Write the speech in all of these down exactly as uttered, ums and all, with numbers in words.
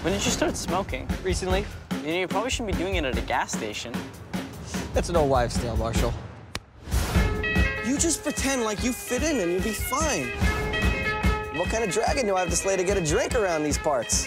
When did you start smoking? Recently. You know, you probably shouldn't be doing it at a gas station. That's an old wives' tale, Marshall. You just pretend like you fit in and you'll be fine. What kind of dragon do I have to slay to get a drink around these parts?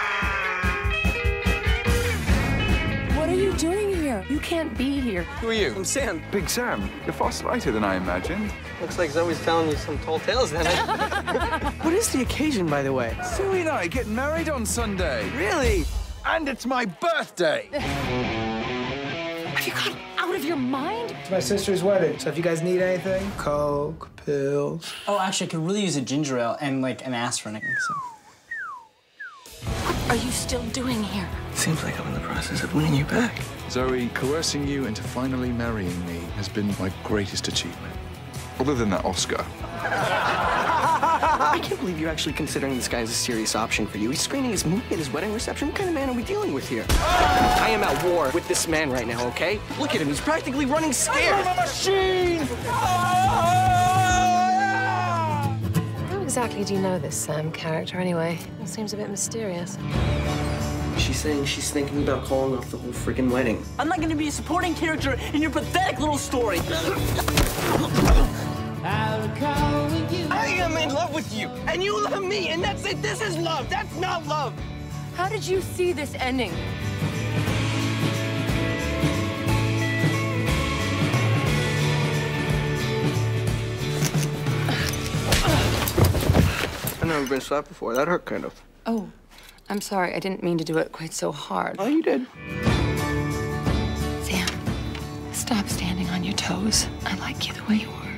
What are you doing here? You can't be here. Who are you? I'm Sam. Big Sam. You're far slighter than I imagined. Looks like Zoe's telling you some tall tales, then. What is the occasion, by the way? Zoe and I get married on Sunday. Really? And it's my birthday. Have you gone out of your mind? It's my sister's wedding, so if you guys need anything, Coke, pills. Oh, actually, I could really use a ginger ale and, like, an aspirin. So. What are you still doing here? Seems like I'm in the process of winning you back. Zoe, coercing you into finally marrying me has been my greatest achievement. Other than that Oscar. I can't believe you're actually considering this guy as a serious option for you. He's screening his movie at his wedding reception. What kind of man are we dealing with here? I am at war with this man right now, okay? Look at him. He's practically running scared. I'm a machine! How exactly do you know this Sam character, anyway? It seems a bit mysterious. She's saying she's thinking about calling off the whole friggin' wedding. I'm not gonna be a supporting character in your pathetic little story. I think I'm in love with you, and you love me, and that's it. This is love. That's not love. How did you see this ending? I've never been slapped before. That hurt kind of. Oh, I'm sorry. I didn't mean to do it quite so hard. Oh, you did. Sam, stop standing on your toes. I like you the way you are.